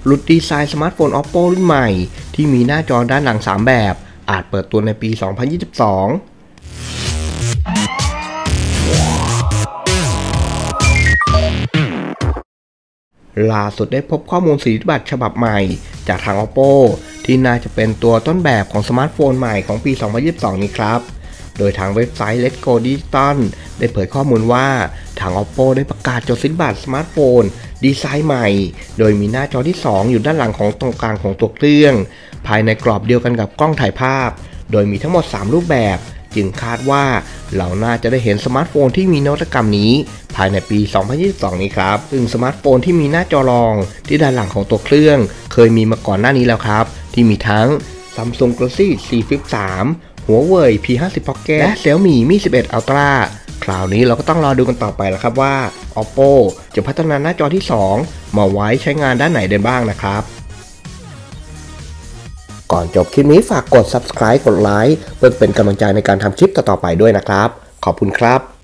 หลุดดีไซน์สมาร์ทโฟน Oppo รุ่นใหม่ที่มีหน้าจอด้านหลัง3แบบอาจเปิดตัวในปี 2022ล่าสุดได้พบข้อมูลสิทธิบัตรฉบับใหม่จากทาง Oppo ที่น่าจะเป็นตัวต้นแบบของสมาร์ทโฟนใหม่ของปี 2022 นี้ครับโดยทางเว็บไซต์ Let's Go Digital ได้เผยข้อมูลว่าทาง Oppo ได้ประกาศจดสิทธิบัตรสมาร์ทโฟนดีไซน์ใหม่โดยมีหน้าจอที่ 2 อยู่ด้านหลังของตรงกลางของตัวเครื่องภายในกรอบเดียวกันกับกล้องถ่ายภาพโดยมีทั้งหมด3รูปแบบจึงคาดว่าเราน่าจะได้เห็นสมาร์ทโฟนที่มีนวัตกรรมนี้ภายในปี 2022 นี้ครับซึ่งสมาร์ทโฟนที่มีหน้าจอรองที่ด้านหลังของตัวเครื่องเคยมีมาก่อนหน้านี้แล้วครับที่มีทั้ง Samsung Galaxy Z Flip 3 Huawei P50 Pocket และ Xiaomi Mi 11 Ultra คราวนี้เราก็ต้องรอดูกันต่อไปแล้วครับว่า Oppo จะพัฒนาหน้าจอที่ 2 มาไว้ใช้งานด้านไหนได้บ้างนะครับก่อนจบคลิปนี้ฝากกด Subscribe กดไลค์เพื่อเป็นกำลังใจในการทำคลิปต่อๆไปด้วยนะครับขอบคุณครับ